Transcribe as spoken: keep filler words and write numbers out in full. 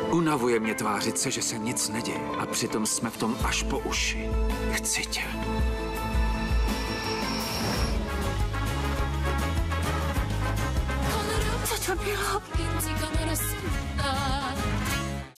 Unavuje mě tvářit se, že se nic neděje. A přitom jsme v tom až po uši. Chci tě. Co to bylo?